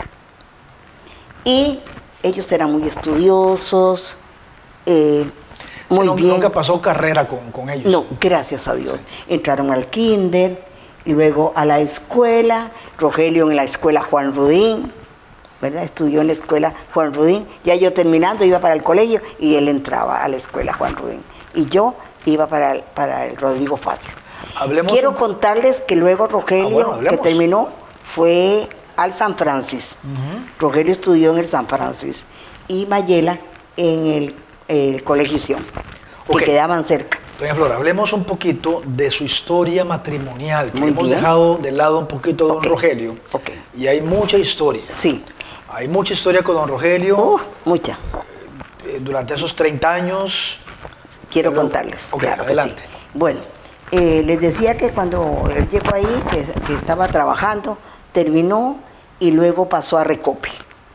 S3: Y ellos eran muy estudiosos, eh, muy
S2: sí,
S3: bien.
S2: Nunca pasó carrera con, con ellos.
S3: No, gracias a Dios.
S2: Sí.
S3: Entraron al kinder, y luego a la escuela, Rogelio en la escuela Juan Rudín, ¿verdad? Estudió en la escuela Juan Rudín. Ya yo terminando iba para el colegio y él entraba a la escuela Juan Rudín. Y yo iba para el, para el Rodrigo Facio.
S2: Hablemos
S3: Quiero
S2: un...
S3: contarles que luego Rogelio,
S2: ah, bueno,
S3: que terminó, fue al San Francis.
S2: Ujú.
S3: Rogelio estudió en el San Francis y Mayela en el, el Colegio Sion, que
S2: Ok.
S3: quedaban cerca.
S2: Doña Flor, hablemos un poquito de su historia matrimonial, que
S3: Muy
S2: hemos
S3: bien.
S2: dejado de lado un poquito a don
S3: Ok.
S2: Rogelio.
S3: Ok.
S2: Y hay mucha historia.
S3: Sí.
S2: Hay mucha historia con don Rogelio
S3: Uh, mucha.
S2: eh, durante esos treinta años.
S3: Quiero
S2: Luego-
S3: contarles.
S2: Ok,
S3: claro que
S2: adelante.
S3: sí. Bueno, eh, les decía que cuando él llegó ahí, que, que estaba trabajando, terminó y luego pasó a Recope.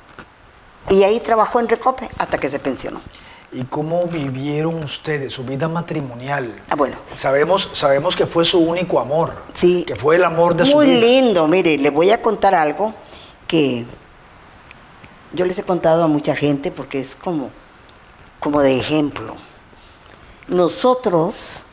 S3: Y ahí trabajó en Recope hasta que se pensionó.
S2: ¿Y cómo vivieron ustedes su vida matrimonial?
S3: Ah, bueno.
S2: Sabemos, sabemos que fue su único amor.
S3: Sí.
S2: Que fue el amor de su
S3: Muy
S2: vida.
S3: lindo, mire, les voy a contar algo que yo les he contado a mucha gente porque es como, como de ejemplo. Nosotros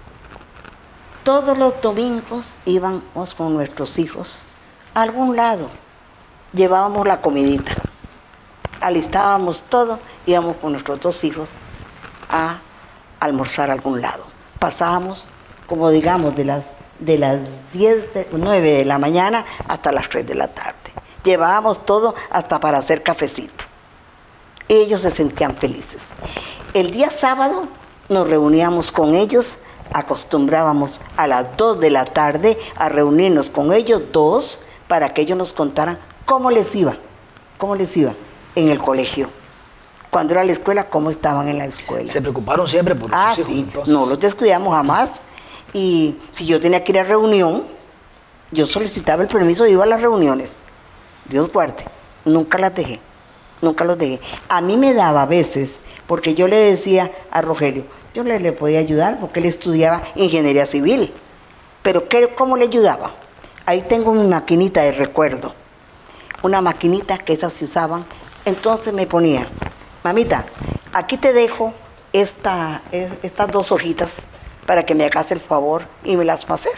S3: todos los domingos íbamos con nuestros hijos a algún lado, llevábamos la comidita, alistábamos todo, íbamos con nuestros dos hijos a almorzar a algún lado. Pasábamos, como digamos, de las, de las diez, de- nueve de la mañana hasta las tres de la tarde. Llevábamos todo hasta para hacer cafecito. Ellos se sentían felices. El día sábado nos reuníamos con ellos, acostumbrábamos a las dos de la tarde a reunirnos con ellos dos para que ellos nos contaran cómo les iba, cómo les iba en el colegio. Cuando era la escuela, cómo estaban en la escuela.
S2: Se preocuparon siempre por
S3: Ah,
S2: sus hijos.
S3: sí,
S2: entonces.
S3: no los descuidamos jamás. Y si yo tenía que ir a reunión, yo solicitaba el permiso de ir a las reuniones. Dios guarde, nunca las dejé, nunca los dejé. A mí me daba a veces, porque yo le decía a Rogelio, yo le, le podía ayudar porque él estudiaba ingeniería civil. Pero ¿qué, ¿cómo le ayudaba? Ahí tengo mi maquinita de recuerdo, una maquinita que esas se usaban. Entonces me ponía, mamita, aquí te dejo esta, es- estas dos hojitas para que me hagas el favor y me las pases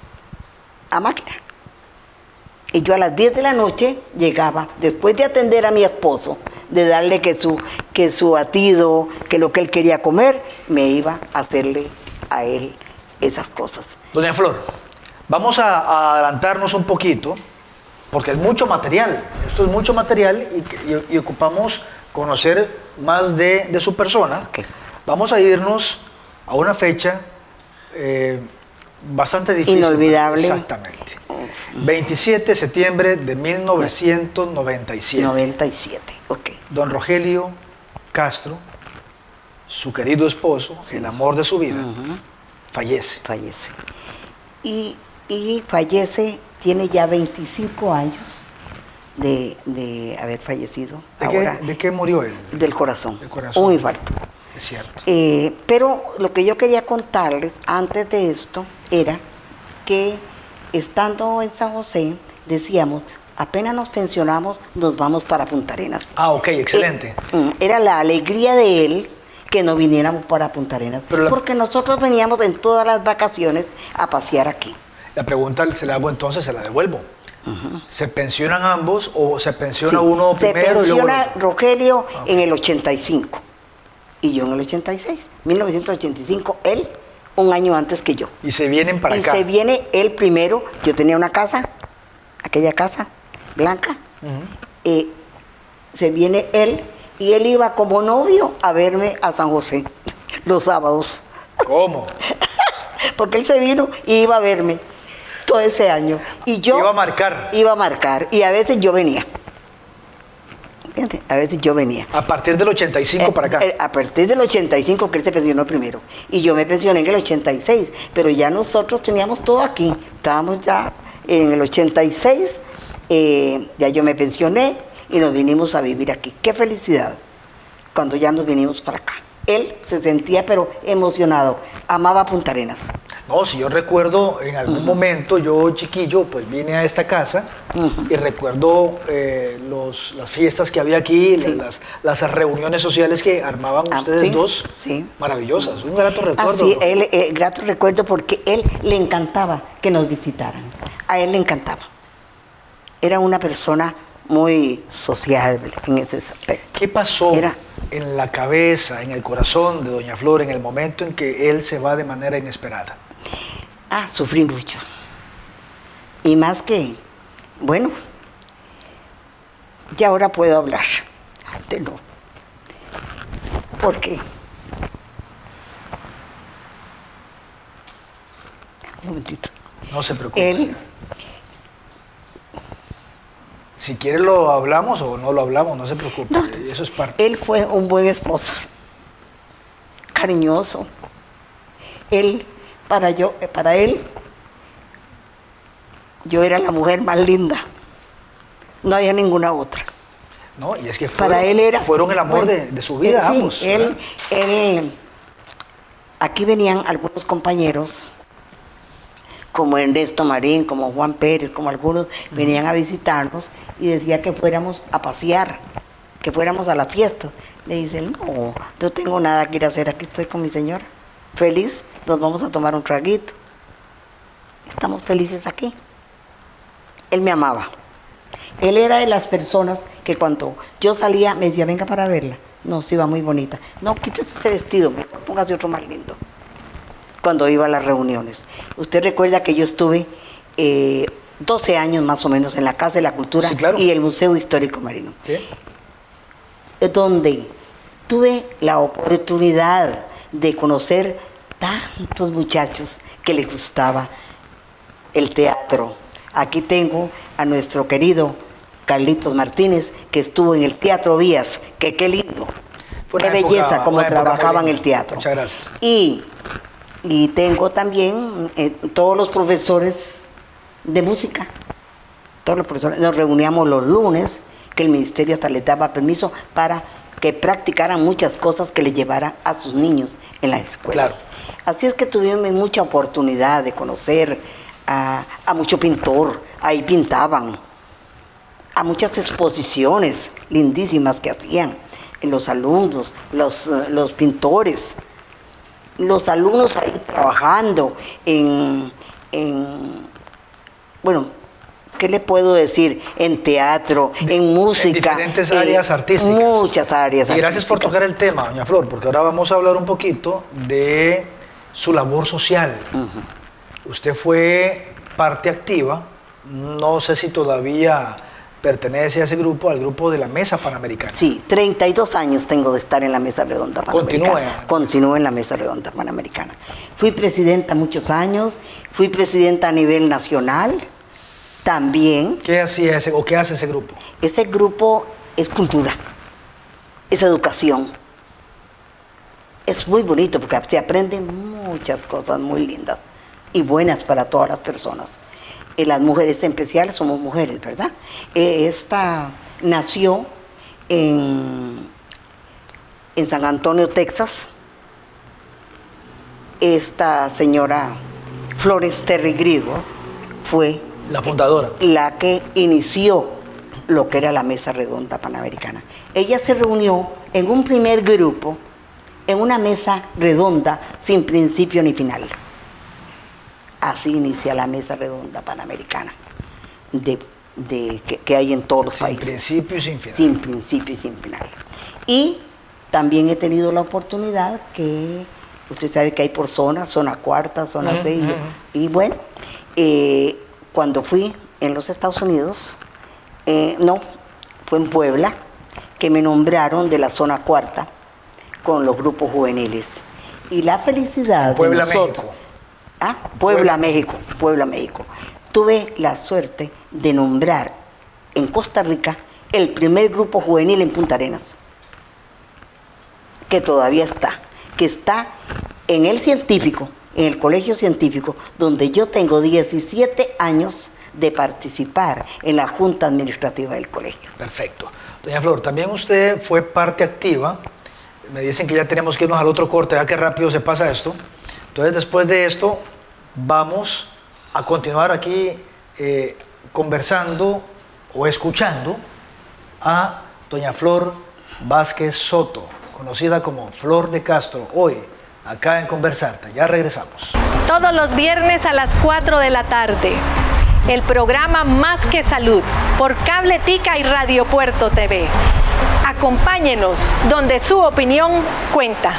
S3: a máquina. Y yo a las diez de la noche llegaba, después de atender a mi esposo, de darle que su, que su batido, que lo que él quería comer, me iba a hacerle a él esas cosas.
S2: Doña Flor, vamos a, a adelantarnos un poquito, porque es mucho material. Esto es mucho material y, que- y- y ocupamos conocer más de, de su persona.
S3: Ok.
S2: Vamos a irnos a una fecha eh, bastante difícil.
S3: Inolvidable.
S2: Exactamente. veintisiete de septiembre de mil novecientos noventa y siete.
S3: noventa y siete, ok.
S2: Don Rogelio Castro, su querido esposo, el amor de su vida,
S3: Ujú.
S2: fallece.
S3: Fallece. Y, y fallece, tiene ya veinticinco años de, de haber fallecido.
S2: ¿De
S3: ahora,
S2: qué, de qué murió él?
S3: del corazón,
S2: Del corazón.
S3: un infarto.
S2: Es cierto.
S3: Eh, pero lo que yo quería contarles antes de esto era que estando en San José, decíamos, apenas nos pensionamos, nos vamos para Punta Arenas.
S2: Ah, ok, excelente.
S3: Eh, mm, era la alegría de él que nos viniéramos para Punta Arenas,
S2: Pero la-
S3: porque nosotros veníamos en todas las vacaciones a pasear aquí.
S2: La pregunta se la hago entonces, se la devuelvo. ¿Se pensionan ambos o se pensiona
S3: Sí,
S2: uno
S3: se
S2: primero y luego el
S3: pensiona
S2: otro?
S3: Rogelio
S2: Ah, ok.
S3: en el ochenta y cinco y yo en el ochenta y seis, mil novecientos ochenta y cinco, él un año antes que yo.
S2: Y se vienen para
S3: y
S2: acá.
S3: se viene él primero, yo tenía una casa, aquella casa blanca,
S2: Ujú.
S3: eh, se viene él y él iba como novio a verme a San José los sábados,
S2: ¿Cómo?
S3: porque él se vino y iba a verme todo ese año. Y yo
S2: Iba a marcar.
S3: Iba a marcar y a veces yo venía. ¿Entiendes? A veces yo venía.
S2: A partir del ochenta y cinco
S3: Eh,
S2: para acá.
S3: eh, A partir del ochenta y cinco que él se pensionó primero. Y yo me pensioné en el ochenta y seis. Pero ya nosotros teníamos todo aquí. Estábamos ya en el ochenta y seis. eh, ya yo me pensioné y nos vinimos a vivir aquí. ¡Qué felicidad! Cuando ya nos vinimos para acá. Él se sentía pero emocionado. Amaba Punta Arenas.
S2: No, si yo recuerdo en algún momento, yo chiquillo, pues vine a esta casa y recuerdo eh, los, las fiestas que había aquí,
S3: Sí.
S2: las, las reuniones sociales que armaban
S3: Ah,
S2: ustedes
S3: sí,
S2: dos.
S3: sí.
S2: Maravillosas, un grato recuerdo.
S3: Así, él, eh, grato recuerdo porque él le encantaba que nos visitaran. A él le encantaba. Era una persona muy sociable en ese aspecto.
S2: ¿Qué pasó
S3: Era-
S2: en la cabeza, en el corazón de Doña Flor en el momento en que él se va de manera inesperada?
S3: Ah, sufrí mucho. Y más que, bueno, Y ahora puedo hablar. Antes no. ¿Por qué? Un momentito.
S2: No se preocupe.
S3: Él,
S2: Si quiere lo hablamos o no lo hablamos, no se preocupe.
S3: No.
S2: Eso es parte.
S3: él fue un buen esposo, cariñoso. Él, para yo, para él, yo era la mujer más linda. No había ninguna otra.
S2: No, y es que fueron,
S3: Para él era...
S2: fueron el amor
S3: bueno,
S2: de, de su vida,
S3: él, sí,
S2: ambos.
S3: Él,
S2: ¿verdad?
S3: él, aquí venían algunos compañeros, como Ernesto Marín, como Juan Pérez, como algunos, venían a visitarnos y decía que fuéramos a pasear, que fuéramos a la fiesta. Le dice él, no, no tengo nada que ir a hacer, aquí estoy con mi señora, feliz, nos vamos a tomar un traguito. Estamos felices aquí. Él me amaba. Él era de las personas que cuando yo salía me decía, venga para verla. No, sí va muy bonita. No, quítese este vestido, mejor póngase otro más lindo. Cuando iba a las reuniones. Usted recuerda que yo estuve eh, doce años más o menos en la Casa de la Cultura,
S2: sí, claro,
S3: y el Museo Histórico Marino.
S2: ¿Sí?
S3: Donde tuve la oportunidad de conocer tantos muchachos que les gustaba el teatro. Aquí tengo a nuestro querido Carlitos Martínez, que estuvo en el Teatro Vías, que qué lindo,
S2: Fue
S3: qué
S2: una época-
S3: belleza como
S2: una época
S3: trabajaba
S2: muy
S3: en
S2: linda.
S3: el teatro.
S2: Muchas gracias.
S3: Y, y tengo también eh, todos los profesores de música, todos los profesores, nos reuníamos los lunes, que el ministerio hasta les daba permiso para que practicaran muchas cosas que les llevaran a sus niños en las escuelas.
S2: Claro.
S3: Así es que tuvimos mucha oportunidad de conocer a, a mucho pintor, ahí pintaban, a muchas exposiciones lindísimas que hacían los alumnos, los, eh, los pintores, los alumnos ahí trabajando en, en, bueno, ¿qué le puedo decir? En teatro,
S2: De-
S3: en música.
S2: En diferentes
S3: en
S2: áreas artísticas.
S3: Muchas áreas
S2: Y gracias por
S3: artísticas.
S2: tocar el tema, doña Flor, porque ahora vamos a hablar un poquito de su labor social. Usted fue parte activa, no sé si todavía pertenece a ese grupo, al grupo de la Mesa Panamericana.
S3: Sí, treinta y dos años tengo de estar en la Mesa Redonda Panamericana.
S2: Continúe.
S3: Continúo en la Mesa Redonda Panamericana. Fui presidenta muchos años, fui presidenta a nivel nacional también.
S2: ¿Qué hacía ese o qué hace ese grupo?
S3: Ese grupo es cultura, es educación. Es muy bonito porque se aprenden muchas cosas muy lindas y buenas para todas las personas. Eh, las mujeres en especial somos mujeres, ¿verdad? Eh, esta nació en, en San Antonio, Texas. Esta señora Flores Terry Griego fue
S2: La fundadora.
S3: la que inició lo que era la Mesa Redonda Panamericana. Ella se reunió en un primer grupo, en una mesa redonda sin principio ni final. Así inicia la Mesa Redonda Panamericana, de, de, que, que hay en todos los
S2: Sin
S3: países.
S2: principio y sin final.
S3: Sin principio y sin final. Y también he tenido la oportunidad que, usted sabe que hay por zona, zona cuarta, zona
S2: Ujú,
S3: seis,
S2: ujú.
S3: y bueno, eh, cuando fui en los Estados Unidos, eh, no, fue en Puebla, que me nombraron de la zona cuarta con los grupos juveniles. Y la felicidad
S2: Puebla,
S3: de nosotros...
S2: México.
S3: Ah, Puebla,
S2: Puebla,
S3: México, Puebla, México. Tuve la suerte de nombrar en Costa Rica el primer grupo juvenil en Punta Arenas, que todavía está, que está en el científico, en el colegio científico, donde yo tengo diecisiete años de participar en la junta administrativa del colegio.
S2: Perfecto. Doña Flor, también usted fue parte activa. Me dicen que ya tenemos que irnos al otro corte, ya que rápido se pasa esto. Entonces, después de esto, vamos a continuar aquí eh, conversando o escuchando a doña Flor Vázquez Soto, conocida como Flor de Castro, hoy acá en Conversarte. Ya regresamos.
S7: Todos los viernes a las cuatro de la tarde. El programa Más que Salud por Cabletica y Radio Puerto T V. Acompáñenos donde su opinión cuenta.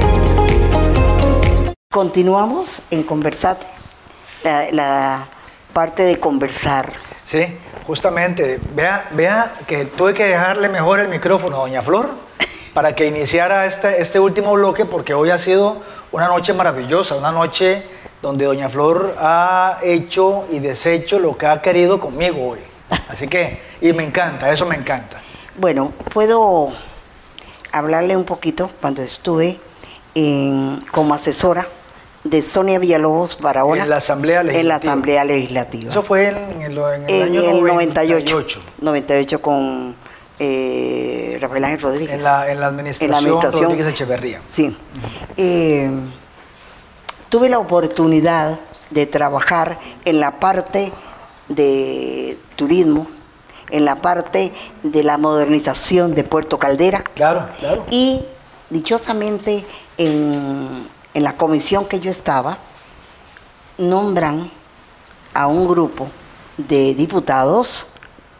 S3: Continuamos en Conversate. La, la aparte de conversar.
S2: Sí, justamente. Vea, vea que tuve que dejarle mejor el micrófono a doña Flor para que iniciara este, este último bloque, porque hoy ha sido una noche maravillosa, una noche donde doña Flor ha hecho y deshecho lo que ha querido conmigo hoy. Así que, y me encanta, eso me encanta.
S3: Bueno, puedo hablarle un poquito cuando estuve en, como asesora de Sonia Villalobos Barahona.
S2: En la Asamblea Legislativa.
S3: En la Asamblea Legislativa.
S2: Eso fue en, en, lo, en el
S3: en
S2: año
S3: el
S2: noventa y ocho.
S3: noventa y ocho. noventa y ocho con eh, Rafael Ángel Rodríguez.
S2: En la, en la administración,
S3: en la administración
S2: Rodríguez Echeverría.
S3: Sí. Uh-huh. eh, tuve la oportunidad de trabajar en la parte de turismo, en la parte de la modernización de Puerto Caldera.
S2: Claro, claro.
S3: Y dichosamente en, en la comisión que yo estaba, nombran a un grupo de diputados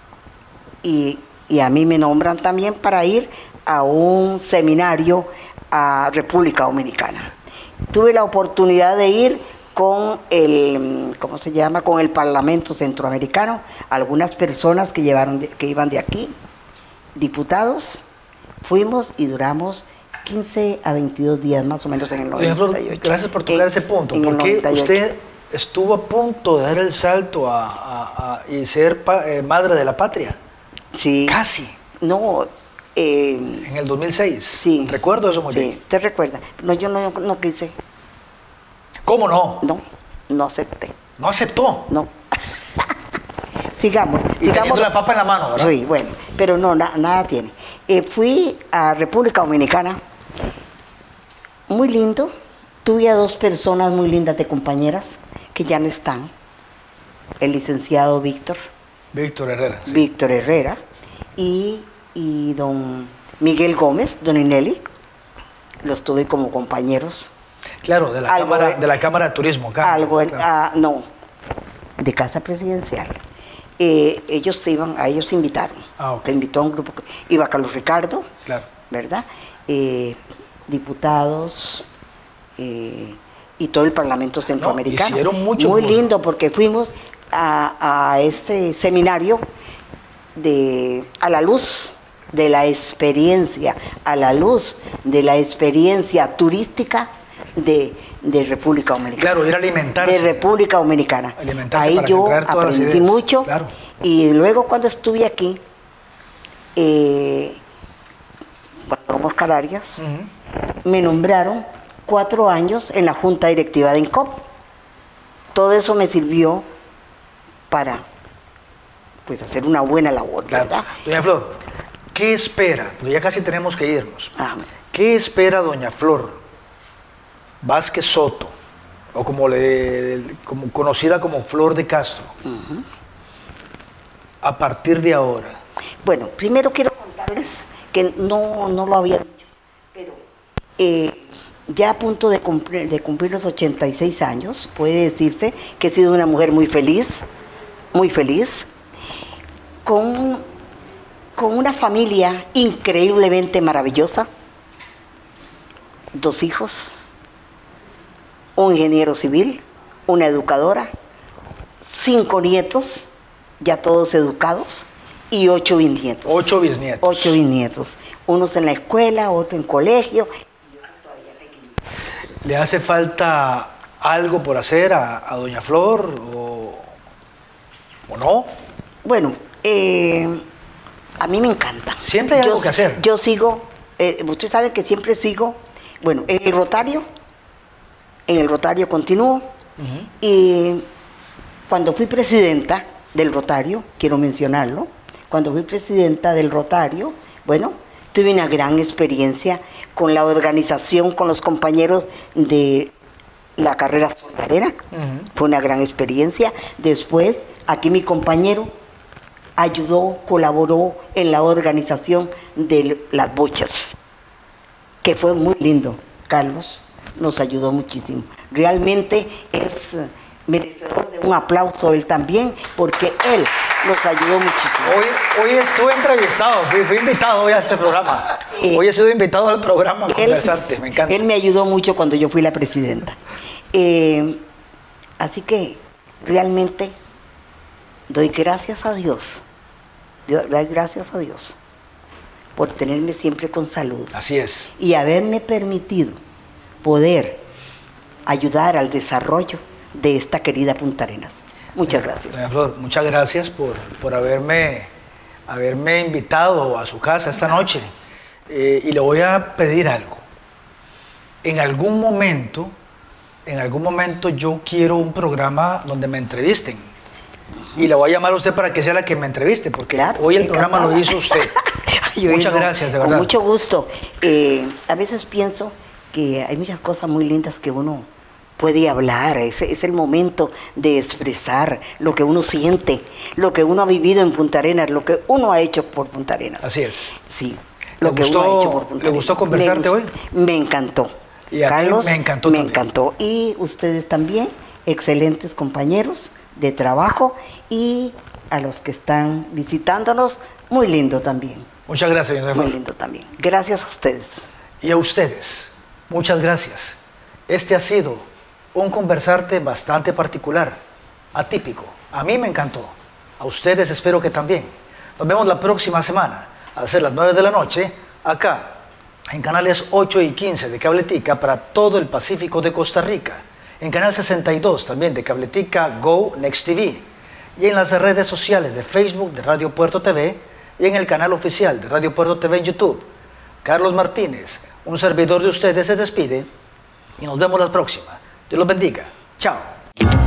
S3: y, y a mí me nombran también para ir a un seminario a República Dominicana. Tuve la oportunidad de ir con el, ¿cómo se llama? Con el Parlamento Centroamericano, algunas personas que, llevaron de, que iban de aquí, diputados, fuimos y duramos quince a veintidós días más o menos en el noventa y ocho.
S2: Gracias por tocar en, ese punto, porque usted estuvo a punto de dar el salto a, a, a, y ser pa, eh, madre de la patria.
S3: Sí.
S2: Casi.
S3: No. Eh,
S2: en el dos mil seis.
S3: Sí.
S2: Recuerdo eso muy
S3: sí,
S2: bien.
S3: Sí, te recuerda. No, yo no, no quise.
S2: ¿Cómo no?
S3: No, no acepté.
S2: ¿No aceptó?
S3: No. sigamos.
S2: Y
S3: sigamos.
S2: teniendo la papa en la mano, ¿verdad?
S3: Sí, bueno, pero no, na, nada tiene. Eh, fui a República Dominicana, muy lindo. Tuve a dos personas muy lindas de compañeras que ya no están. El licenciado Víctor.
S2: Víctor Herrera.
S3: Sí. Víctor Herrera y, y don Miguel Gómez, don Ineli. Los tuve como compañeros.
S2: Claro, de la, cámara, de, de la Cámara de Turismo. Acá,
S3: algo,
S2: claro.
S3: ah, no, de Casa Presidencial. Eh, ellos iban, a ellos invitaron.
S2: Ah, okay.
S3: Te invitó a un grupo. Iba Carlos Ricardo,
S2: claro.
S3: ¿verdad? Eh, diputados eh, y todo el Parlamento Centroamericano.
S2: No, hicieron mucho.
S3: Muy lindo porque fuimos a, a este seminario de a la luz de la experiencia, a la luz de la experiencia turística de, de República Dominicana.
S2: Claro, ir a alimentarse.
S3: De República Dominicana.
S2: Alimentarse
S3: Ahí
S2: para
S3: yo aprendí mucho.
S2: Claro.
S3: Y luego cuando estuve aquí, eh, cuando Oscar Arias, uh-huh. me nombraron cuatro años en la Junta Directiva de INCOP. Todo eso me sirvió para pues hacer una buena labor,
S2: claro.
S3: ¿verdad?
S2: Doña Flor, ¿qué espera? Porque ya casi tenemos que irnos.
S3: Ah.
S2: ¿Qué espera doña Flor Vázquez Soto, o como, le, como conocida como Flor de Castro, uh-huh. a partir de ahora?
S3: Bueno, primero quiero contarles que no, no lo había dicho, pero eh, ya a punto de cumplir, de cumplir los ochenta y seis años, puede decirse que he sido una mujer muy feliz, muy feliz, con, con una familia increíblemente maravillosa, dos hijos, un ingeniero civil, una educadora, cinco nietos, ya todos educados, y ocho bisnietos.
S2: Ocho bisnietos.
S3: Ocho bisnietos. Unos en la escuela, otro en colegio, y otros todavía pequeños.
S2: ¿Le hace falta algo por hacer a, a doña Flor o, o no?
S3: Bueno, eh, a mí me encanta.
S2: Siempre hay
S3: yo,
S2: algo que hacer.
S3: Yo sigo, eh, usted sabe que siempre sigo, bueno, en el Rotario, en el Rotario continúo, uh-huh. y cuando fui presidenta del Rotario, quiero mencionarlo, cuando fui presidenta del Rotario, bueno, tuve una gran experiencia con la organización, con los compañeros de la carrera soldadera, uh-huh. fue una gran experiencia. Después, aquí mi compañero ayudó, colaboró en la organización de las bochas, que fue muy lindo. Carlos nos ayudó muchísimo. Realmente es merecedor de un aplauso él también, porque él nos ayudó muchísimo.
S2: Hoy, hoy estuve entrevistado, fui, fui invitado hoy a este programa. Eh, hoy he sido invitado al programa a conversarte, me encanta.
S3: Él me ayudó mucho cuando yo fui la presidenta. Eh, así que realmente doy gracias a Dios, doy gracias a Dios por tenerme siempre con salud.
S2: Así es.
S3: Y haberme permitido poder ayudar al desarrollo de esta querida Punta Arenas. Muchas gracias.
S2: Doña Flor, muchas gracias por, por haberme, haberme invitado a su casa esta noche. Eh, y le voy a pedir algo. En algún momento, en algún momento yo quiero un programa donde me entrevisten. Y le voy a llamar a usted para que sea la que me entreviste, porque
S3: claro,
S2: hoy el programa lo hizo usted. Muchas
S3: no,
S2: gracias, de verdad.
S3: Con mucho gusto. Eh, a veces pienso que hay muchas cosas muy lindas que uno puede hablar. Es, es el momento de expresar lo que uno siente, lo que uno ha vivido en Punta Arenas, lo que uno ha hecho por Punta Arenas.
S2: Así es.
S3: Sí, lo
S2: ¿Le
S3: que
S2: gustó,
S3: uno ha hecho por Punta Arenas.
S2: ¿Le gustó conversarte
S3: me,
S2: hoy?
S3: Me encantó.
S2: Y a
S3: Carlos,
S2: mí me encantó
S3: me
S2: también.
S3: encantó. Y ustedes también, excelentes compañeros de trabajo, y a los que están visitándonos, muy lindo también.
S2: Muchas gracias, señor.
S3: Muy lindo también. Gracias a ustedes.
S2: Y a ustedes, muchas gracias. Este ha sido un conversarte bastante particular, atípico. A mí me encantó. A ustedes espero que también. Nos vemos la próxima semana, a ser las nueve de la noche, acá, en canales ocho y quince de Cabletica para todo el Pacífico de Costa Rica. En canal sesenta y dos también de Cabletica Go Next T V. Y en las redes sociales de Facebook de Radio Puerto T V y en el canal oficial de Radio Puerto T V en YouTube. Carlos Martínez, un servidor de ustedes, se despide y nos vemos la próxima. Dios los bendiga. Chao.